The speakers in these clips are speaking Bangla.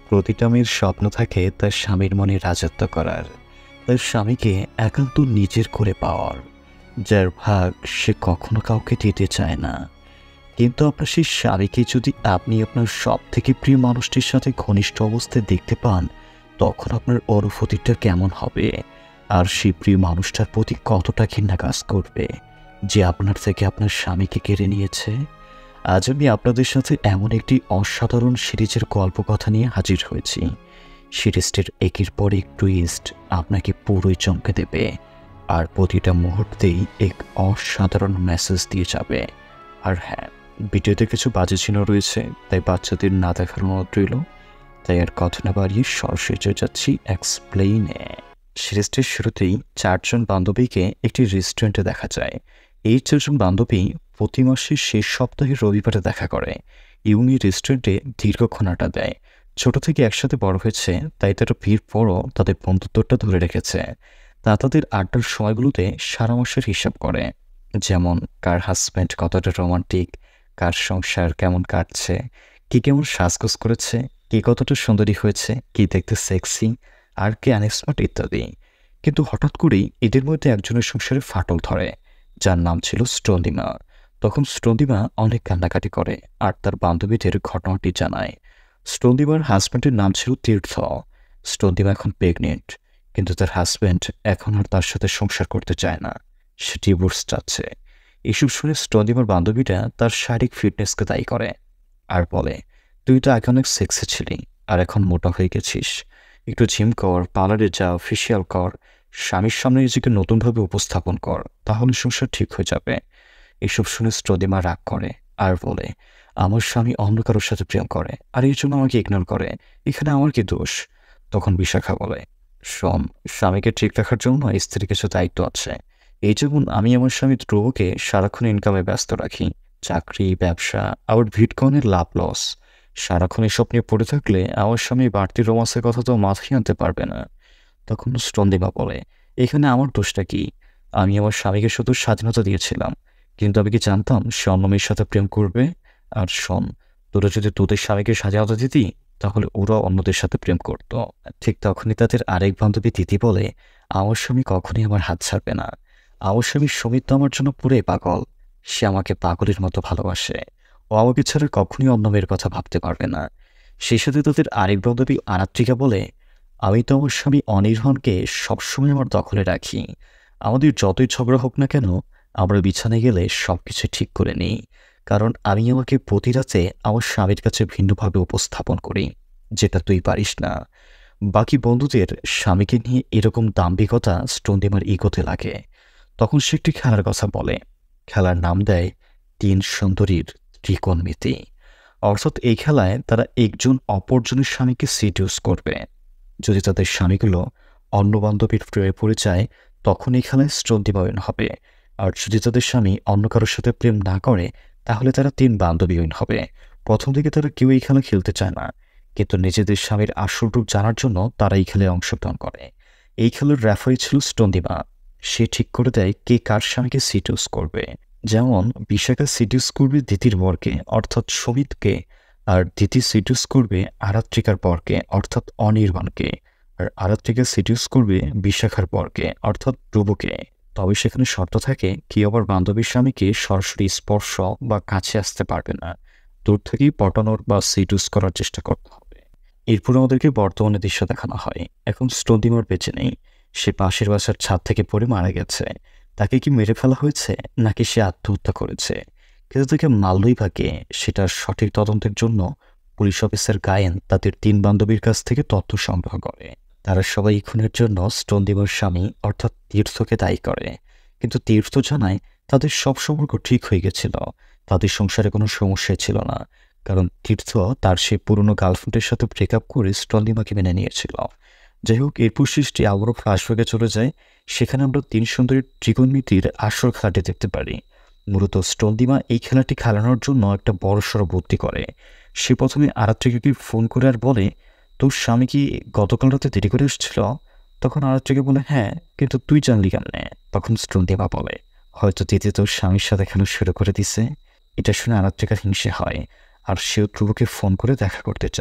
প্রতিটা মেয়ের স্বপ্ন থাকে তার স্বামীর মনে রাজত্ব করার, তার স্বামীকে একান্ত নিজের করে পাওয়ার, যার ভাগ সে কখনো কাউকে দিতে চায় না। কিন্তু আপনার সেই স্বামীকে যদি আপনি আপনার সব থেকে প্রিয় মানুষটির সাথে ঘনিষ্ঠ অবস্থায় দেখতে পান, তখন আপনার অনুভূতিটা কেমন হবে? আর সেই প্রিয় মানুষটার প্রতি কতটা ঘৃণা কাজ করবে যে আপনার থেকে আপনার স্বামীকে কেড়ে নিয়েছে? আজ আমি আপনাদের সাথে এমন একটি অসাধারণ সিরিজের গল্পকথা নিয়ে হাজির হয়েছি। সিরিজটির একের পর এক টুইস্ট আপনাকে পুরোই চমকে দেবে, আর প্রতিটা মুহূর্তেই এক অসাধারণ মেসেজ দিয়ে যাবে। আর হ্যাঁ, ভিডিওতে কিছু বাজে চিহ্ন রয়েছে, তাই বাচ্চাদের না দেখার অনুরোধ রইল। তাই আর কথা না বাড়িয়ে সরাসরি চলে যাচ্ছি এক্সপ্লেইনে। সিরিজটির শুরুতেই 4 জন বান্ধবীকে একটি রেস্টুরেন্টে দেখা যায়। এই 4 জন বান্ধবী প্রতি মাসের শেষ সপ্তাহের রবিবারে দেখা করে এবং এই রেস্টুরেন্টে দীর্ঘক্ষণ আড্ডা দেয়। ছোট থেকে একসাথে বড় হয়েছে, তাই তারা বিয়ের পরও তাদের বন্ধুত্বটা ধরে রেখেছে। তাদের আড্ডার সময়গুলোতে সারা মাসের হিসাব করে, যেমন কার হাজব্যান্ড কতটা রোমান্টিক, কার সংসার কেমন কাটছে, কে কেমন সাজগোজ করেছে, কে কতটা সুন্দরী হয়েছে, কে দেখতে সেক্সি, আর কে আনস্মার্ট ইত্যাদি। কিন্তু হঠাৎ করেই এদের মধ্যে একজনের সংসারে ফাটল ধরে, যার নাম ছিল স্টন্দিমা। তখন স্টন্দিমা অনেক কান্নাকাটি করে আর তার বান্ধবীদের ঘটনাটি জানায়। স্টন্দিমার হাজব্যান্ডের নাম ছিল তীর্থ। স্টন্দিমা এখন প্রেগনেন্ট, কিন্তু তার হাজব্যান্ড এখন আর তার সাথে সংসার করতে চায় না, সে ডিভোর্স চাচ্ছে। এসব শুনে স্টন্দিমার বান্ধবীরা তার শারীরিক ফিটনেসকে দায়ী করে আর বলে, তুই তো আগে অনেক সেক্সি ছিলি আর এখন মোটা হয়ে গেছিস, একটু জিম কর, পার্লারে যা, ফেসিয়াল কর, স্বামীর সামনে নিজেকে নতুনভাবে উপস্থাপন কর, তাহলে সংসার ঠিক হয়ে যাবে। এসব শুনে স্টন্দিমা রাগ করে আর বলে, আমার স্বামী অন্য কারোর সাথে প্রেম করে আর এই জন্য আমাকে ইগনোর করে, এখানে আমার কি দোষ? তখন বিশাখা বলে, শোন, স্বামীকে ঠিক রাখার জন্য স্ত্রীর কিছু দায়িত্ব আছে। এই যেমন আমি আমার স্বামী ধ্রুবকে সারাক্ষণ ইনকামে ব্যস্ত রাখি, চাকরি, ব্যবসা, আবার ভিটকয়েনের লাভ লস। সারাক্ষণ এসব নিয়ে পড়ে থাকলে আমার স্বামী বাড়তি রোমান্সের কথা তো মাথায় আনতে পারবে না। তখন স্টন্দিমা বলে, এখানে আমার দোষটা কি? আমি আমার স্বামীকে শুধু স্বাধীনতা দিয়েছিলাম, কিন্তু আমি কি জানতাম সে অন্য মেয়ের সাথে প্রেম করবে? আর শোন, তোরা যদি তোদের স্বামীকে স্বাধীনতা দিতি, তাহলে ওরা অন্যদের সাথে প্রেম করত। ঠিক তখনই তাদের আরেক বান্ধবী দিদি বলে, আমার স্বামী কখনই আমার হাত ছাড়বে না। আমার স্বামী সুমিত তো আমার জন্য পুরোই পাগল, সে আমাকে পাগলের মতো ভালোবাসে, ও আমাকে ছাড়া কখনই অন্য মেয়ের কথা ভাবতে পারবে না। সেই সাথে তাদের আরেক বান্ধবী আরাত্রিকা বলে, আমি তো আমার স্বামী অনির্বাণকে সবসময় আমার দখলে রাখি। আমাদের যতই ঝগড়া হোক না কেন, আমরা বিছানায় গেলে সব কিছু ঠিক করে নিই, কারণ আমি আমাকে প্রতি রাতে আমার স্বামীর কাছে ভিন্নভাবে উপস্থাপন করি, যেটা তুই পারিস না। বাকি বন্ধুদের স্বামীকে নিয়ে এরকম দাম্ভিকতা স্টন্দিমার ইগোতে লাগে। তখন সে একটি খেলার কথা বলে, খেলার নাম দেয় 3 সুন্দরীর ত্রিকোণমিতি। অর্থাৎ এই খেলায় তারা একজন অপরজনের স্বামীকে সিডিউস করবে। যদি তাদের স্বামীগুলো অন্য বান্ধবীর প্রেমে পড়ে যায়, তখন এই খেলায় স্টন্দিমা উইন হবে। আর যদি তাদের স্বামী অন্য কারোর সাথে প্রেম না করে, তাহলে তারা 3 বান্ধবী উইন হবে। প্রথম দিকে তারা কেউ এই খেলা খেলতে চায় না, কিন্তু নিজেদের স্বামীর আসল রূপ জানার জন্য তারা এই খেলায় অংশগ্রহণ করে। এই খেলার রেফারি ছিল স্টন্দিমা। সে ঠিক করে দেয় কে কার স্বামীকে সিডিউস করবে। যেমন বিশাখা সিডিউস করবে দিদির বরকে, অর্থাৎ সুমিতকে, আর দিদি সিডিউস করবে আরাত্রিকার বরকে, অর্থাৎ অনির্বাণকে, আর আরাত্রিকা সিডিউস করবে বিশাখার বরকে, অর্থাৎ ধ্রুবকে। তবে সেখানে শর্ত থাকে, কেউ আবার বান্ধবীর স্বামীকে সরাসরি স্পর্শ বা কাছে আসতে পারবে না, দূর থেকেই পটানোর বা সিডিউস করার চেষ্টা করতে হবে। এরপর আমাদেরকে বর্তমানে দৃশ্য দেখানো হয়। এখন স্টন্দিমার বেঁচে নেই, সে পাশের বাসার ছাদ থেকে পড়ে মারা গেছে। তাকে কি মেরে ফেলা হয়েছে নাকি সে আত্মহত্যা করেছে? কিন্তু তাকে মারলই বা কে, সেটার সঠিক তদন্তের জন্য পুলিশ অফিসার গায়েন তাদের 3 বান্ধবীর কাছ থেকে তথ্য সংগ্রহ করে। তারা সবাই খুনের জন্য স্টন্দিমার স্বামী অর্থাৎ তীর্থকে দায়ী করে। কিন্তু তীর্থ জানায় তাদের সব সম্পর্ক ঠিক হয়ে গেছিল, তাদের সংসারে কোনো সমস্যাই ছিল না, কারণ তীর্থ তার সেই পুরনো গার্লফ্রেন্ডের সাথে ব্রেকআপ করে স্টন্দিমাকে মেনে নিয়েছিল। যাই হোক, এরপর সৃষ্টি আবারও ফ্ল্যাশব্যাকে চলে যায়। সেখানে আমরা 3 সুন্দরীর ত্রিকোণমিতির আসল খেলাটি দেখতে পারি। মূলত স্টন্দিমা এই খেলাটি খেলানোর জন্য একটা বড়সড় বুদ্ধি করে। সে প্রথমে আরাত্রিকাকে ফোন করে আর বলে, তোর স্বামী কি গতকাল রাতে দেরি করে এসেছিল? তখন আরাত্রিকা বলে, হ্যাঁ, কিন্তু তুই জানলি কেমনে? তখন স্টন্দিমা বলে, হয়তো দিদি তোর স্বামীর সাথে খেলা শুরু করে দিছে। এটা শুনে আরাত্রিকার হিংসে হয় আর সেও ধ্রুবকে ফোন করে দেখা করতে চায়।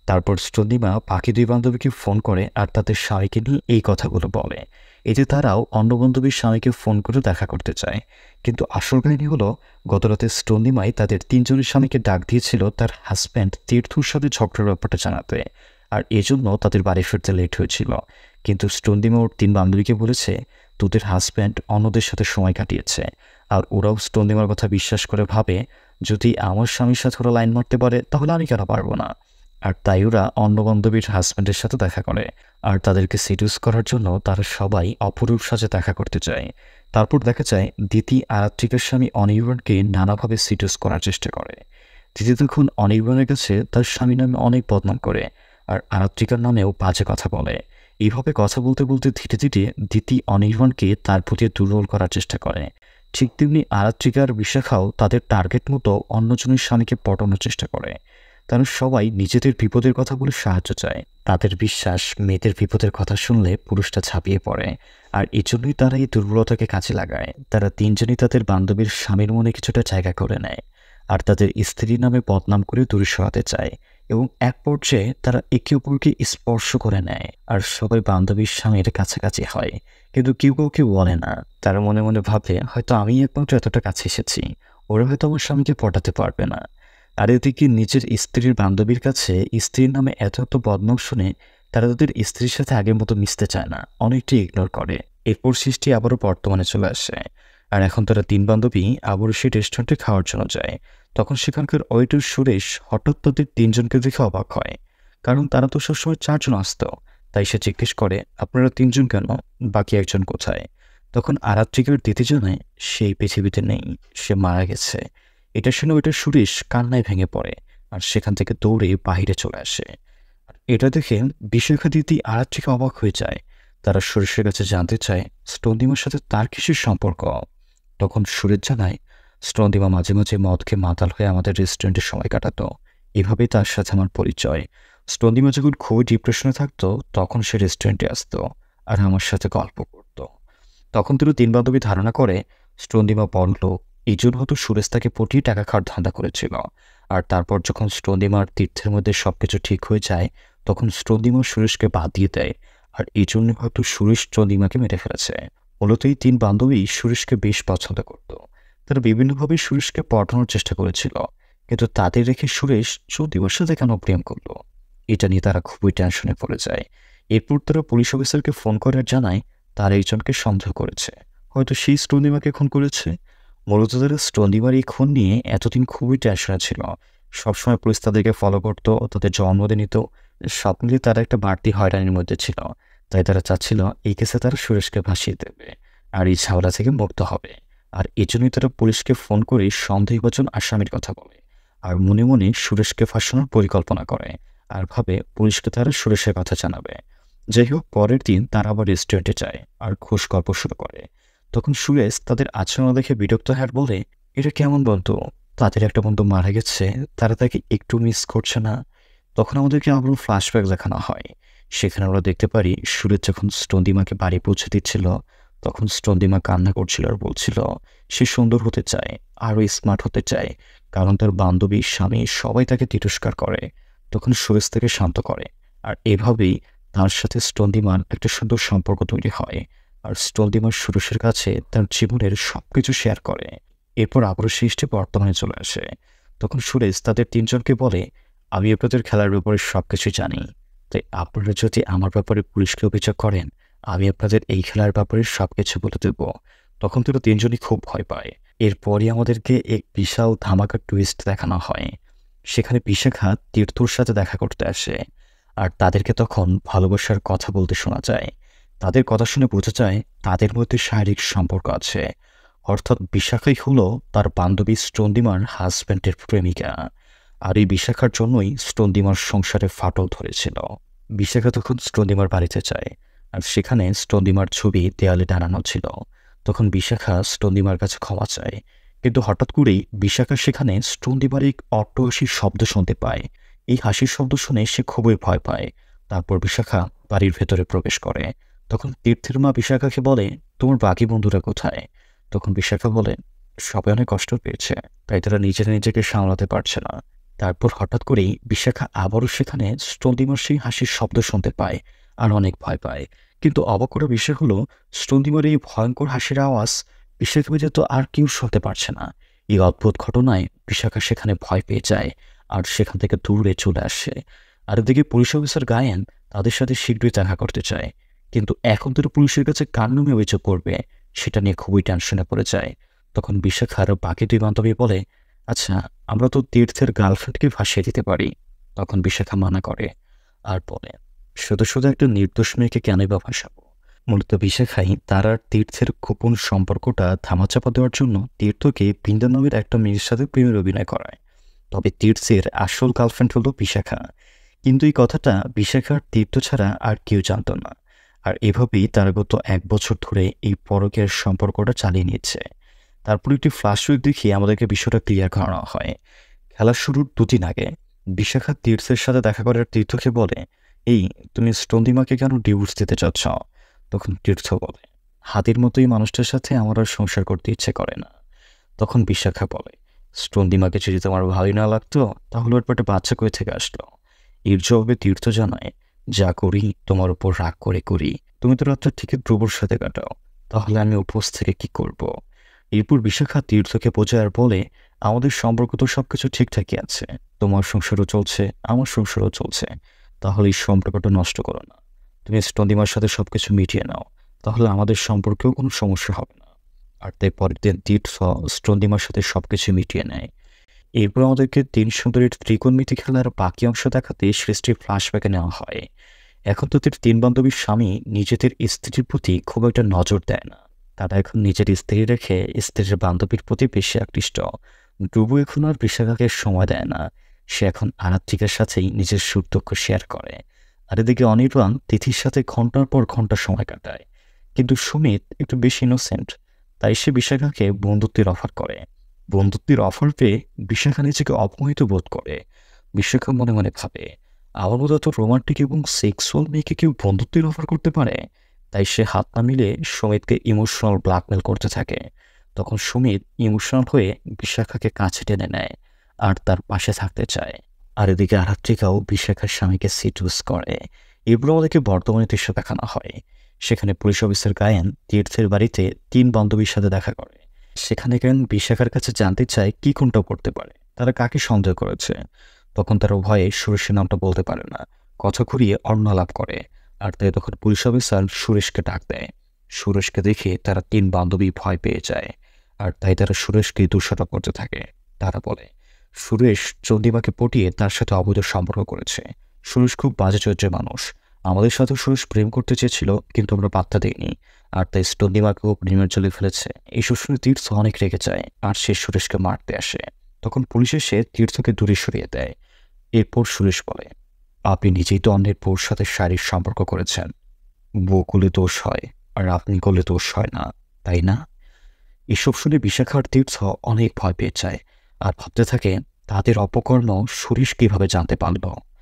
তারপর চন্দ্রিমা বাকি দুই বান্ধবীকে ফোন করে আর তাদের স্বামীকে নিয়ে এই কথাগুলো বলে। এতে তারাও অন্য বান্ধবীর স্বামীকে ফোন করে দেখা করতে চায়। কিন্তু আসল কাহিনী হলো, গতরাতে চন্দ্রিমাই তাদের তিনজনের স্বামীকে ডাক দিয়েছিল তার হাজব্যান্ড তীর্থর সাথে ঝগড়ার ব্যাপারটা জানাতে, আর এজন্য তাদের বাড়ি ফিরতে লেট হয়েছিল। কিন্তু চন্দ্রিমা ওর তিন বান্ধবীকে বলেছে তোদের হাজব্যান্ড অন্যদের সাথে সময় কাটিয়েছে, আর ওরাও চন্দ্রিমার কথা বিশ্বাস করে ভাবে যদি আমার স্বামীর সাথে ওরা লাইন মারতে পারে তাহলে আমি কেন পারবো না। আর তাই ওরা অন্য বান্ধবীর হাজব্যান্ডের সাথে দেখা করে, আর তাদেরকে সিডিউস করার জন্য তারা সবাই অপরূপ সাজে দেখা করতে চায়। তারপর দেখা যায় দিতি আরাত্রিকার স্বামী অনির্বাণকে নানাভাবে সিডিউস করার চেষ্টা করে। দিতি তখন অনির্বাণের কাছে তার স্বামী নামে অনেক বদনাম করে, আর আরাত্রিকার নামেও বাজে কথা বলে। এইভাবে কথা বলতে বলতে ধীরে ধীরে দিতি অনির্বাণকে তার প্রতি দুর্বল করার চেষ্টা করে। ঠিক তেমনি আরাত্রিকার বিশাখাও তাদের টার্গেট মতো অন্যজনের স্বামীকে পটানোর চেষ্টা করে। তারা সবাই নিজেদের বিপদের কথা বলে সাহায্য চায়। তাদের বিশ্বাস মেয়েদের বিপদের কথা শুনলে পুরুষটা ঝাঁপিয়ে পড়ে, আর এজন্যই তারা এই দুর্বলতাকে কাজে লাগায়। তারা তিনজনই তাদের বান্ধবীর স্বামীর মনে কিছুটা জায়গা করে নেয়, আর তাদের স্ত্রীর নামে বদনাম করে দূরে সরাতে চায়। এবং এক পর্যায়ে তারা একে অপরকে স্পর্শ করে নেয়, আর সবাই বান্ধবীর স্বামীর কাছাকাছি হয়। কিন্তু কেউ কাউকে বলে না। তারা মনে মনে ভাবে হয়তো আমি একমাত্র এতটা কাছে এসেছি, ওরা হয়তো আমার স্বামীকে পটাতে পারবে না। আর এদিকে নিজের স্ত্রীর বান্ধবীর কাছে স্ত্রীর নামে এত এত বদনাম শুনে তারা তাদের স্ত্রীর সাথে আগের মতো মিশতে চায় না, অনেকটাই ইগনোর করে। এরপর সৃষ্টি আবারও বর্তমানে চলে আসে, আর এখন তারা তিন বান্ধবী আবারও সেই রেস্টুরেন্টে খাওয়ার জন্য যায়। তখন সেখানকার ওয়েটার সুরেশ হঠাৎ তাদের তিনজনকে দেখে অবাক হয়, কারণ তারা তো সবসময় চারজন আসতো। তাই সে জিজ্ঞেস করে আপনারা তিনজন কেন, বাকি একজন কোথায়? তখন আরাত্রিকার দিতে জানায় সেই পৃথিবীতে নেই, সে মারা গেছে। এটা শুনে ওইটা সুরেশ কান্নায় ভেঙে পড়ে, আর সেখান থেকে দৌড়ে বাহিরে চলে আসে। এটা দেখে বিশাখা দিদি আরাত্রিকা অবাক হয়ে যায়। তারা সুরেশের কাছে জানতে চায় স্টন্দিমার সাথে তার কিসের সম্পর্ক। তখন সুরেশ জানায় স্টন্দিমা মাঝে মাঝে মদ খেয়ে মাতাল হয়ে আমাদের রেস্টুরেন্টে সময় কাটাতো, এভাবেই তার সাথে আমার পরিচয়। স্টন্দিমা যখন খুবই ডিপ্রেশনে থাকতো তখন সে রেস্টুরেন্টে আসতো আর আমার সাথে গল্প করতো। তখন তিনি তিন বান্ধবী ধারণা করে স্টন্দিমা বড়লোক, এই জন্য হয়তো সুরেশ তাকে পটিয়ে টাকা খাওয়ার ধান্দা করেছিল। আর তারপর যখন স্টন্দিমার তীর্থের মধ্যে সবকিছু ঠিক হয়ে যায় তখন স্টন্দিমা সুরেশকে বাদ দিয়ে দেয়, আর এই জন্য হয়তো সুরেশ চন্দিমাকে মেরে ফেলেছে। মূলত এই তিন বান্ধবী সুরেশকে বেশ পছন্দ করত। তারা বিভিন্নভাবে সুরেশকে পটানোর চেষ্টা করেছিল, কিন্তু তাদের রেখে সুরেশ চন্দিমার সাথে কেন প্রেম করলো, এটা নিয়ে তারা খুবই টেনশনে পড়ে যায়। এরপর তারা পুলিশ অফিসারকে ফোন করে আর জানায় তারা একজনকে সন্দেহ করেছে, হয়তো সেই স্টন্দিমাকে খুন করেছে। মূলত তারা স্টন্দিমার এই খুন নিয়ে এতদিন খুবই টেনশনে ছিল। সবসময় পুলিশ তাদেরকে ফলো করতো, তাদের জন্মদিন নিত, সব মিলিয়ে তারা একটা বাড়তি হয়রানির মধ্যে ছিল। তাই তারা চাচ্ছিল এই কেসে তারা সুরেশকে ভাসিয়ে দেবে আর এই ঝামেলা থেকে মুক্ত হবে। আর এজন্যই তারা পুলিশকে ফোন করে সন্দেহভাজন আসামির কথা বলে, আর মনে মনে সুরেশকে ফাঁসানোর পরিকল্পনা করে, আর ভাবে পুলিশকে তারা সুরেশের কথা জানাবে। যাই হোক, পরের দিন তারা আবার রেস্টুরেন্টে যায় আর খোঁজ গল্প শুরু করে। তখন সুরেশ তাদের আচরণ দেখে বিরক্ত হয় আর বলে এটা কেমন বলতো, তাদের একটা বন্ধু মারা গেছে, তারা তাকে একটু মিস করছে না। তখন আমাদেরকে আবার ফ্ল্যাশব্যাক দেখানো হয়। সেখানে আমরা দেখতে পারি সুরেশ যখন স্টন্দিমাকে বাড়ি পৌঁছে দিচ্ছিল তখন স্টন্দিমা কান্না করছিল আর বলছিল সে সুন্দর হতে চায়, আরও স্মার্ট হতে চায়, কারণ তার বান্ধবী স্বামী সবাই তাকে তিরস্কার করে। তখন সুরেশ তাকে শান্ত করে, আর এভাবেই তার সাথে স্টন্দিমার একটা সুন্দর সম্পর্ক তৈরি হয়। আর স্টন্দিমার সুরেশের কাছে তার জীবনের সবকিছু শেয়ার করে। এরপর আবারও সৃষ্টি বর্তমানে চলে আসে। তখন সুরেশ তাদের তিনজনকে বলে আমি আপনাদের খেলার ব্যাপারে সবকিছু জানি, তাই আপনারা যদি আমার ব্যাপারে পুলিশকে অভিযোগ করেন আমি আপনাদের এই খেলার ব্যাপারে সবকিছু বলে দেব। তখন তারা তিনজনই খুব ভয় পায়। এরপরই আমাদেরকে এক বিশাল ধামাকা টুইস্ট দেখানো হয়। সেখানে বিশাখা তীর্থর সাথে দেখা করতে আসে, আর তাদেরকে তখন ভালোবাসার কথা বলতে শোনা যায়। তাদের কথা শুনে বোঝা যায় তাদের মধ্যে শারীরিক সম্পর্ক আছে, অর্থাৎ বিশাখাই হলো তার বান্ধবী স্টন্দিমার হাজব্যান্ডের প্রেমিকা। আর এই বিশাখার জন্যই স্টন্দিমার সংসারে ফাটল ধরেছিল। বিশাখা তখন স্টন্দিমার বাড়িতে যায়, আর সেখানে স্টন্দিমার ছবি দেয়ালে টানানো ছিল। তখন বিশাখা স্টন্দিমার কাছে ক্ষমা চায়, কিন্তু হঠাৎ করেই বিশাখা সেখানে স্টন্দিমার এক অট্টহাসির শব্দ শুনতে পায়। এই হাসির শব্দ শুনে সে খুবই ভয় পায়। তারপর বিশাখা বাড়ির ভেতরে প্রবেশ করে। তখন তীর্থের মা বিশাখাকে বলে তোমার বাকি বন্ধুরা কোথায়? তখন বিশাখা বলে সবাই অনেক কষ্ট পেয়েছে, তাই তারা নিজেরা নিজেকে সামলাতে পারছে না, তারপর হঠাৎ করেই বিশাখা আবারও সেখানে স্টন্ডিমার সেই হাসির শব্দ শুনতে পায় আর অনেক ভয় পায়। কিন্তু অবাক করা বিষয় হলো, স্টন্ডিমার এই ভয়ঙ্কর হাসির আওয়াজ বিশাখা ব্যতীত আর কেউ শুনতে পারছে না। এই অদ্ভুত ঘটনায় বিশাখা সেখানে ভয় পেয়ে যায় আর সেখান থেকে দূরে চলে আসে। আর এদিকে পুলিশ অফিসার গায়েন তাদের সাথে শীঘ্রই দেখা করতে চায়, কিন্তু এখন তারা পুলিশের কাছে কার নামে অভিযোগ করবে সেটা নিয়ে খুবই টেনশনে পড়ে যায়। তখন বিশাখা আর বাকি দুই বান্ধবী বলে, আচ্ছা, আমরা তো তীর্থের গার্লফ্রেন্ডকে ভাসিয়ে দিতে পারি। তখন বিশাখা মানা করে আর বলে, শুধু শুধু একটা নির্দোষ মেয়েকে কেনই বা ভাসাবো। মূলত বিশাখাই তার আর তীর্থের গোপন সম্পর্কটা ধামাচাপা দেওয়ার জন্য তীর্থকে বৃন্দা নামের একটা মেয়ের সাথে প্রেমের অভিনয় করায়। তবে তীর্থের আসল গার্লফ্রেন্ড হলো বিশাখা। কিন্তু এই কথাটা বিশাখার তীর্থ ছাড়া আর কেউ জানত না। আর এভাবেই তারা গত 1 বছর ধরে এই পরকীয়ার সম্পর্কটা চালিয়ে নিচ্ছে। তারপর একটি ফ্ল্যাশব্যাক দেখিয়ে আমাদেরকে বিষয়টা ক্লিয়ার করানো হয়। খেলা শুরুর 2 দিন আগে বিশাখা তীর্থের সাথে দেখা করে তীর্থকে বলে, এই, তুমি স্টন্দিমাকে কেন ডিভোর্স দিতে চাচ্ছ? তখন তীর্থ বলে, হাতির মতোই মানুষটার সাথে আমার আর সংসার করতে ইচ্ছে করে না। তখন বিশাখা বলে, স্টন্দিমাকে যদি তোমার ভালোই না লাগতো তাহলে ওর পেটে বাচ্চা কই থেকে আসলো? এর জবাবে তীর্থ জানায়, যা করি তোমার উপর রাগ করে করি, তুমি তো রাতটা ঠিকই ধ্রুবর সাথে কাটাও, তাহলে আমি উপোস থেকে কি করব? এরপর বিশাখা তীর্থকে বোঝায় আর বলে, আমাদের সম্পর্ক তো সবকিছু ঠিকঠাকই আছে, তোমার সংসারও চলছে, আমার সংসারও চলছে, তাহলে এই সম্পর্কটা নষ্ট করো না। তুমি স্টন্দিমার সাথে সবকিছু মিটিয়ে নাও, তাহলে আমাদের সম্পর্কেও কোনো সমস্যা হবে না। আর তাই পরের দিন তীর্থ স্টন্দিমার সাথে সবকিছু মিটিয়ে নেয়। এরপর আমাদেরকে 3 সুন্দরীর ত্রিকোণমিতি খেলার বাকি অংশ দেখাতে সৃষ্টির ফ্ল্যাশব্যাকে নেওয়া হয়। এখন তাদের 3 বান্ধবীর স্বামী নিজেদের স্ত্রীর প্রতি খুব একটা নজর দেয় না। তারা এখন নিজের স্ত্রী রেখে স্ত্রীর বান্ধবীর প্রতি বেশি আকৃষ্ট। ধ্রুব এখন আর বিশাখাকে সময় দেয় না। সে এখন আরাত্রিকার সাথেই নিজের সুখ দুঃখ শেয়ার করে। আর এদিকে অনির্বাণ তিথির সাথে ঘন্টার পর ঘন্টা সময় কাটায়। কিন্তু সুমিত একটু বেশি ইনোসেন্ট, তাই সে বিশাখাকে বন্ধুত্বের অফার করে। বন্ধুত্বের অফার পেয়ে বিশাখা নিজেকে অপমানিত বোধ করে। বিশাখা মনে মনে ভাবে, আমার মতো এত রোমান্টিক এবং সেক্সুয়াল মেয়েকে কেউ বন্ধুত্বের অফার করতে পারে? তাই সে হাত না মিলে সুমিতকে ইমোশনাল ব্ল্যাকমেল করতে থাকে। তখন সুমিত ইমোশনাল হয়ে বিশাখাকে কাছে টেনে নেয় আর তার পাশে থাকতে চায়। আর এদিকে আরাত্রিকাও বিশাখার স্বামীকে সিডুস করে। এগুলো আমাদেরকে বর্তমানে দৃশ্য দেখানো হয়। সেখানে পুলিশ অফিসার গায়েন তীর্থের বাড়িতে 3 বান্ধবীর সাথে দেখা করে। সেখানে গায়েন বিশাখার কাছে জানতে চায় কি কোনটা করতে পারে, তারা কাকে সন্দেহ করেছে। তখন তারা ভয়ে সুরেশের নামটা বলতে পারে না, কথা ঘুরিয়ে অন্য লাভ করে। আর তাই তখন পুলিশ অফিসার সুরেশকে ডাক দেয়। সুরেশকে দেখে তারা 3 বান্ধবী ভয় পেয়ে যায়। আর তাই তারা সুরেশকে দোষারোপ করতে থাকে। তারা বলে, সুরেশ চন্দিমাকে পটিয়ে তার সাথে অবৈধ সম্পর্ক করেছে। সুরেশ খুব বাজে চরিত্রের মানুষ। আমাদের সাথে সুরেশ প্রেম করতে চেয়েছিল, কিন্তু আমরা পাত্তা দিইনি। আর তাই চন্দিমাকেও প্রেমের জলে ফেলেছে। এইসব শুনে তীর্থ অনেক রেগে যায় আর সে সুরেশকে মারতে আসে। তখন পুলিশ এসে তীর্থকে দূরে সরিয়ে দেয়। এরপর সুরেশ বলে, আপনি নিজেই তো অন্যের বউর সাথে শারীরিক সম্পর্ক করেছেন। বউ করলে দোষ হয় আর আপনি করলে দোষ হয় না, তাই না? এসব শুনে বিশাখার তীর্থ অনেক ভয় পেয়ে যায় আর ভাবতে থাকে তাদের অপকর্ম সুরেশ কিভাবে জানতে পারল।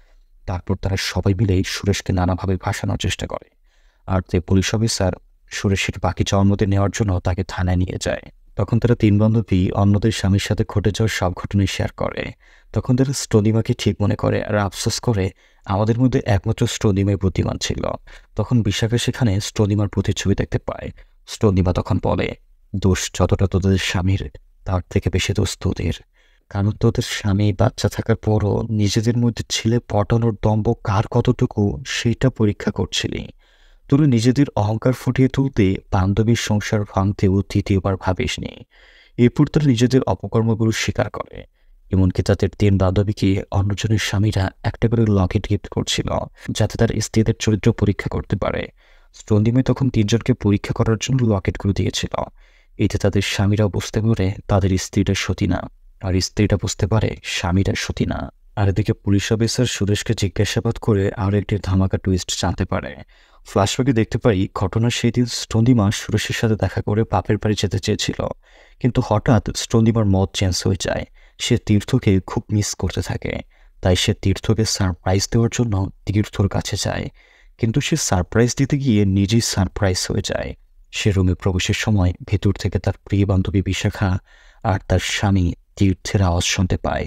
তারপর তারা সবাই মিলে সুরেশকে নানাভাবে ভাসানোর চেষ্টা করে। আর তাই পুলিশ অফিসার সুরেশের বাকি জন্মদিন নেওয়ার জন্য তাকে থানায় নিয়ে যায়। তখন তারা 3 বান্ধবী অন্যদের স্বামীর সাথে ঘটে যাওয়ার সব ঘটনাই শেয়ার করে। তখন তারা স্টোনিমাকে ঠিক মনে করে আর আফসোস করে, আমাদের মধ্যে একমাত্র স্টোনিমাই বুদ্ধিমান ছিল। তখন বিশাখা সেখানে স্টোনিমার প্রতিচ্ছবি দেখতে পায়। স্টোনিমা তখন বলে, দোষ যতটা তোদের স্বামীর, তার থেকে বেশি দোষ তোদের। কারণ তোদের স্বামী বাচ্চা থাকার পরও নিজেদের মধ্যে ছেলে পটানোর দম্ভ কার কতটুকু সেটা পরীক্ষা করছিলি। তোরা নিজেদের অহংকার ফুটিয়ে তুলতে বান্ধবীর সংসার ভাঙতেও তৃতীয়বার ভাবিসনি। এরপর তারা নিজেদের অপকর্মগুলো স্বীকার করে। এমনকি তাদের 3 বান্ধবীকে অন্যজনের স্বামীরা একটা করে লকেট গিফট করছিল, যাতে তার স্ত্রীদের চরিত্র পরীক্ষা করতে পারে। স্টন্ডিমে তখন 3 জনকে পরীক্ষা করার জন্য লকেটগুলো দিয়েছিল। এতে তাদের স্বামীরাও বুঝতে পারে তাদের স্ত্রীটা সতী না, আর স্ত্রীটা বুঝতে পারে স্বামীরা সতী না। আর এদিকে পুলিশ অফিসার সুরেশকে জিজ্ঞাসাবাদ করে আরও একটি ধামাকা টুইস্ট জানতে পারে। ফ্ল্যাশব্যাকে দেখতে পাই ঘটনার সেই দিন স্টন্দিমা সুরেশের সাথে দেখা করে বাপের বাড়ি যেতে চেয়েছিল, কিন্তু হঠাৎ স্টন্দিমার মত চেঞ্জ হয়ে যায়। সে তীর্থকে খুব মিস করতে থাকে। তাই সে তীর্থকে সারপ্রাইজ দেওয়ার জন্য তীর্থর কাছে যায়, কিন্তু সে সারপ্রাইজ দিতে গিয়ে নিজেই সারপ্রাইজ হয়ে যায়। সে রুমে প্রবেশের সময় ভেতর থেকে তার প্রিয় বান্ধবী বিশাখা আর তার স্বামী তীর্থের আওয়াজ শুনতে পায়।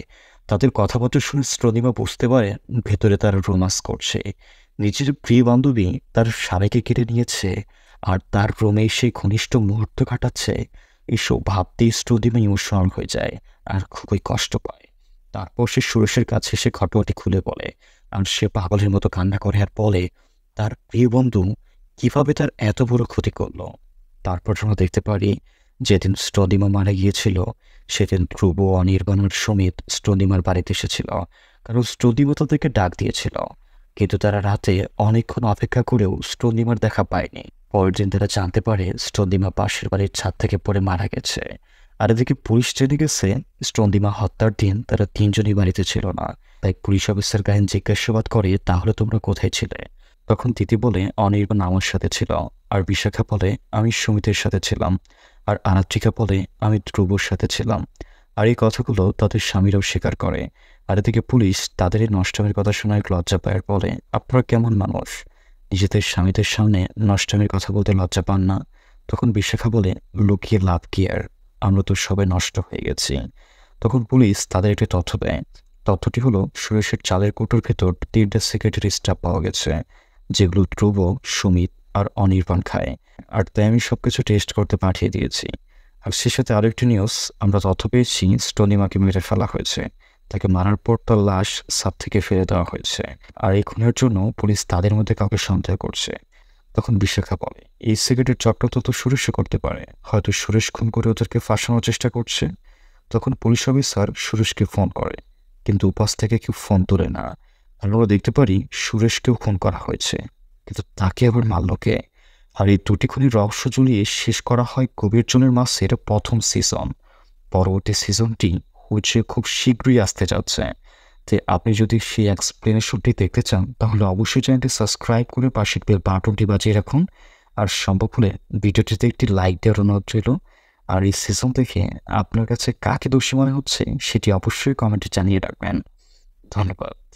তাদের কথাবার্তা শুনে শ্রোদিমা বুঝতে পারে ভেতরে তারা রোমান্স করছে। নিজের প্রিয় বান্ধবী তার স্বামীকে কেড়ে নিয়েছে আর তার রুমে সেই ঘনিষ্ঠ মুহূর্ত কাটাচ্ছে। এসব ভাবতেই শ্রোদিমা ইমোশনাল হয়ে যায় আর খুবই কষ্ট পায়। তারপর সে সুরেশের কাছে সে ঘটনাটি খুলে বলে আর সে পাগলের মতো কান্না করে আর বলে তার প্রিয় বন্ধু কিভাবে তার এত বড় ক্ষতি করলো। তারপর আমরা দেখতে পারি যেদিন শ্রোদিমা মারা গিয়েছিল সেদিন ধ্রুব, অনির্বাণ আর সুমিত স্ট্রোদিমার বাড়িতে এসেছিল, কারণ স্ট্রোদিমা তাদেরকে ডাক দিয়েছিল। কিন্তু তারা রাতে অনেকক্ষণ অপেক্ষা করেও স্ট্রোদিমার দেখা পায়নি। পরের দিন তারা জানতে পারে স্ট্রোদিমা পাশের বাড়ির ছাদ থেকে পড়ে মারা গেছে। আর এদিকে পুলিশ জেনে গেছে স্ট্রোদিমা হত্যার দিন তারা তিনজনই বাড়িতে ছিল না। তাই পুলিশ অফিসার গায়েন জিজ্ঞাসাবাদ করে তাহলে তোমরা কোথায় ছিলে? তখন দিদি বলে অনির্বাণ আমার সাথে ছিল, আর বিশাখা বলে আমি সুমিতের সাথে ছিলাম, আর আনাত্রিকা বলে আমি ধ্রুবর সাথে ছিলাম। আর এই কথাগুলো তাদের স্বামীরাও স্বীকার করে। আর এদিকে পুলিশ তাদের এই নষ্টামির কথা শোনায় লজ্জা পায় আর বলে আপনারা কেমন মানুষ, নিজেদের স্বামীদের সামনে নষ্টামির কথা বলতে লজ্জা পান না? তখন বিশাখা বলে লুকিয়ে লাভ কি আর, আমরা তো সবাই নষ্ট হয়ে গেছি। তখন পুলিশ তাদের একটি তথ্য দেয়। তথ্যটি হলো সুরেশের চালের কৌটোর ভেতর 3টা সেক্রেটারি স্টাফ পাওয়া গেছে, যেগুলো ধ্রুব, সুমিত আর অনির্বাণ খায়। আর তাই আমি সবকিছু টেস্ট করতে পাঠিয়ে দিয়েছি। আর সে সাথে আরও একটি নিউজ, আমরা তথ্য পেয়েছি স্টোনিমাকে মেরে ফেলা হয়েছে। তাকে মারার পর তার লাশ সাপ থেকে ফেলে দেওয়া হয়েছে। আর এই খুনের জন্য পুলিশ তাদের মধ্যে কাউকে সন্দেহ করছে। তখন বিশাখা বলে এই সিগারেটের চক্রটা তো সুরেশও করতে পারে, হয়তো সুরেশ খুন করে ওদেরকে ফাঁসানোর চেষ্টা করছে। তখন পুলিশ অফিসার সুরেশকে ফোন করে, কিন্তু উপাস থেকে কেউ ফোন তোলে না। আমরা দেখতে পারি সুরেশকেও খুন করা হয়েছে, কিন্তু তাকে আবার মারল কে? আর এই দুটি খুনির রহস্য জুড়িয়ে শেষ করা হয় গভীর জলের মাছের প্রথম সিজন। পরবর্তী সিজনটি হইচই খুব শীঘ্রই আসতে যাচ্ছে। তাই আপনি যদি সেই এক্সপ্লেনেশনটি দেখতে চান তাহলে অবশ্যই চ্যানেলটি সাবস্ক্রাইব করে পাশের বেল বাটনটি বাজিয়ে রাখুন। আর সম্ভব হলে ভিডিওটিতে একটি লাইক দেওয়ার অনুরোধ রইল। আর এই সিজন দেখে আপনার কাছে কাকে দোষী মনে হচ্ছে সেটি অবশ্যই কমেন্টে জানিয়ে রাখবেন। ধন্যবাদ।